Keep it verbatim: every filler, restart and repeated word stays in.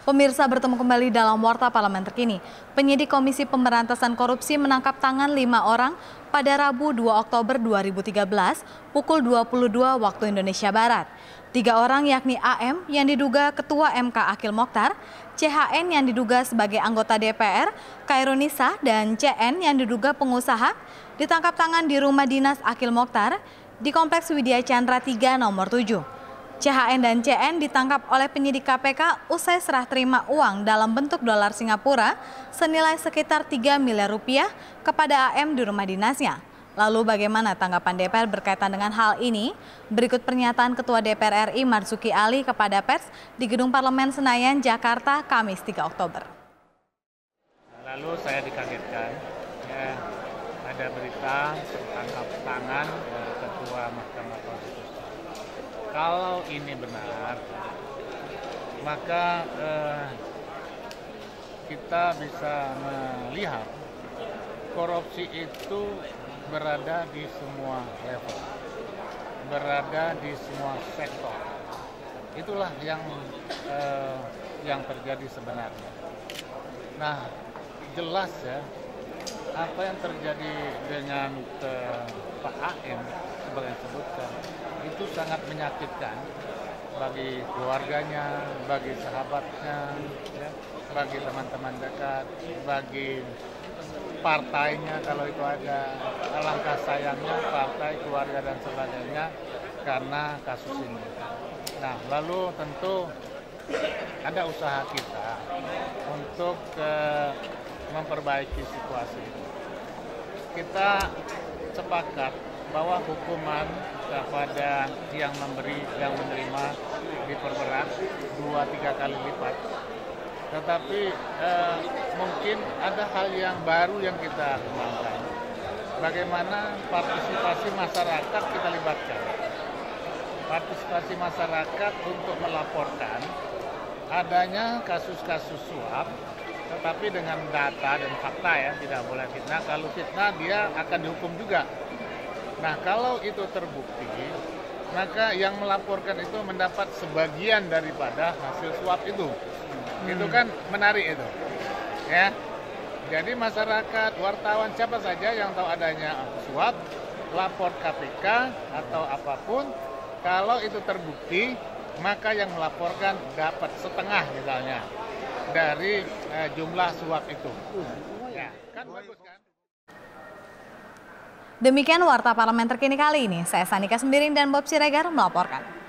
Pemirsa, bertemu kembali dalam Warta Parlemen terkini. Penyidik Komisi Pemberantasan Korupsi menangkap tangan lima orang pada Rabu dua Oktober dua ribu tiga belas pukul dua puluh dua waktu Indonesia Barat. Tiga orang yakni A M yang diduga Ketua M K Akil Mokhtar, C H N yang diduga sebagai anggota D P R, Khairunisa, dan C N yang diduga pengusaha ditangkap tangan di rumah dinas Akil Mokhtar di Kompleks Widya Chandra tiga nomor tujuh. C H N dan C N ditangkap oleh penyidik K P K usai serah terima uang dalam bentuk dolar Singapura senilai sekitar tiga miliar rupiah kepada A M di rumah dinasnya. Lalu bagaimana tanggapan D P R berkaitan dengan hal ini? Berikut pernyataan Ketua D P R R I Marzuki Ali kepada pers di Gedung Parlemen Senayan, Jakarta, Kamis tiga Oktober. Lalu saya dikagetkan, ya, ada berita tangkap tangan ya, Ketua Mahkamah Konstitusi. Kalau ini benar, maka eh, kita bisa melihat korupsi itu berada di semua level, berada di semua sektor. Itulah yang eh, yang terjadi sebenarnya. Nah, jelas ya, apa yang terjadi dengan eh, Pak A M sebagai yang disebutkan itu sangat menyakitkan bagi keluarganya, bagi sahabatnya, ya, bagi teman-teman dekat, bagi partainya kalau itu ada. Alangkah sayangnya partai, keluarga dan sebagainya karena kasus ini. Nah, lalu tentu ada usaha kita untuk uh, memperbaiki situasi ini. Kita sepakat bahwa hukuman kepada yang memberi, yang menerima diperberat dua tiga kali lipat. Tetapi eh, mungkin ada hal yang baru yang kita kembangkan. Bagaimana partisipasi masyarakat kita libatkan. Partisipasi masyarakat untuk melaporkan adanya kasus-kasus suap, tetapi dengan data dan fakta ya, tidak boleh fitnah. Kalau fitnah dia akan dihukum juga. Nah, kalau itu terbukti, maka yang melaporkan itu mendapat sebagian daripada hasil suap itu. Hmm. Itu kan menarik itu. Ya. Jadi masyarakat, wartawan, siapa saja yang tahu adanya suap, lapor K P K atau apapun, kalau itu terbukti, maka yang melaporkan dapat setengah misalnya dari eh, jumlah suap itu. Ya, kan bagus kan? Demikian Warta Parlemen terkini kali ini. Saya Sanika Sembiring dan Bob Siregar melaporkan.